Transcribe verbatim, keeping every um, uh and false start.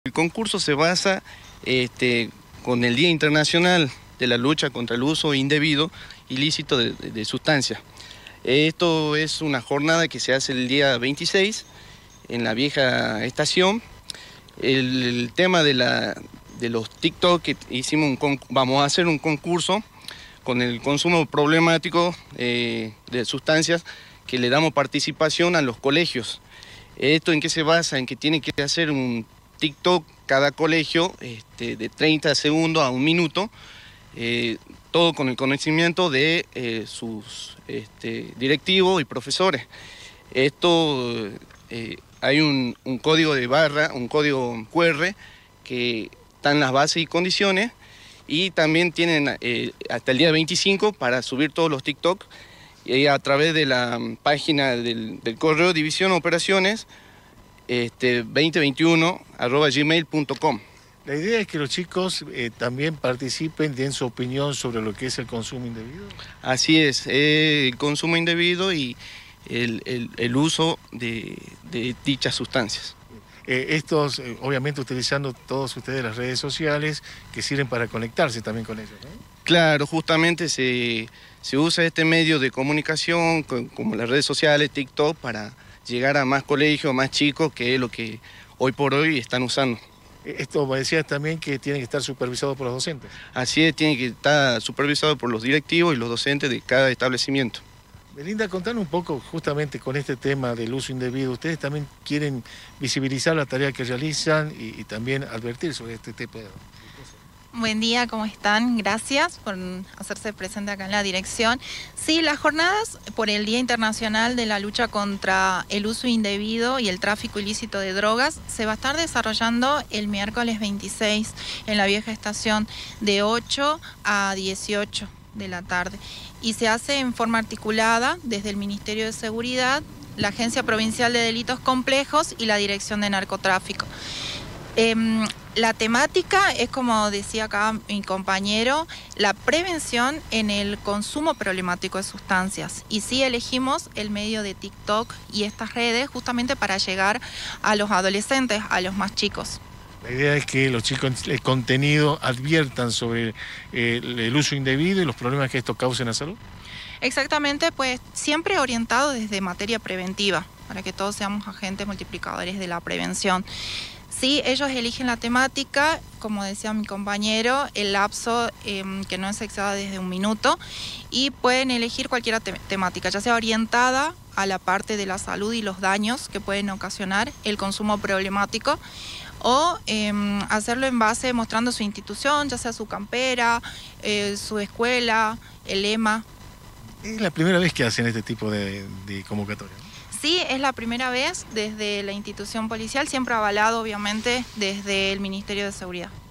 El concurso se basa este, con el Día Internacional de la Lucha contra el Uso Indebido Ilícito de, de, de Sustancias. Esto es una jornada que se hace el día veintiséis en la vieja estación. El, el tema de, la, de los TikTok, que hicimos un, vamos a hacer un concurso con el consumo problemático eh, de sustancias, que le damos participación a los colegios. ¿Esto en qué se basa? En que tiene que hacer un TikTok cada colegio este, de treinta segundos a un minuto, eh, todo con el conocimiento de eh, sus este, directivos y profesores. Esto, eh, hay un, un código de barra, un código cu erre que está en las bases y condiciones, y también tienen eh, hasta el día veinticinco para subir todos los TikTok y a través de la página del, del correo División Operaciones Este, veinte veintiuno arroba gmail punto com. La idea es que los chicos eh, también participen, den su opinión sobre lo que es el consumo indebido. Así es, eh, el consumo indebido y el, el, el uso de, de dichas sustancias. Eh, estos, eh, obviamente utilizando todos ustedes las redes sociales que sirven para conectarse también con ellos, ¿no? Claro, justamente se, se usa este medio de comunicación como las redes sociales, TikTok, para llegar a más colegios, más chicos, que es lo que hoy por hoy están usando. Esto me decías también que tiene que estar supervisado por los docentes. Así es, tiene que estar supervisado por los directivos y los docentes de cada establecimiento. Belinda, contanos un poco justamente con este tema del uso indebido. Ustedes también quieren visibilizar la tarea que realizan y, y también advertir sobre este tipo de cosas. Buen día, ¿cómo están? Gracias por hacerse presente acá en la dirección. Sí, las jornadas por el Día Internacional de la Lucha contra el Uso Indebido y el Tráfico Ilícito de Drogas se va a estar desarrollando el miércoles veintiséis en la vieja estación de ocho a dieciocho de la tarde. Y se hace en forma articulada desde el Ministerio de Seguridad, la Agencia Provincial de Delitos Complejos y la Dirección de Narcotráfico. Eh, la temática es, como decía acá mi compañero, la prevención en el consumo problemático de sustancias. Y sí elegimos el medio de TikTok y estas redes justamente para llegar a los adolescentes, a los más chicos. La idea es que los chicos, el contenido, adviertan sobre eh, el uso indebido y los problemas que esto causa en la salud. Exactamente, pues siempre orientado desde materia preventiva, para que todos seamos agentes multiplicadores de la prevención. Sí, ellos eligen la temática, como decía mi compañero, el lapso eh, que no es exceda desde un minuto, y pueden elegir cualquier te temática, ya sea orientada a la parte de la salud y los daños que pueden ocasionar el consumo problemático, o eh, hacerlo en base mostrando su institución, ya sea su campera, eh, su escuela, el lema. Es la primera vez que hacen este tipo de, de convocatoria, ¿no? Sí, es la primera vez desde la institución policial, siempre avalado obviamente desde el Ministerio de Seguridad.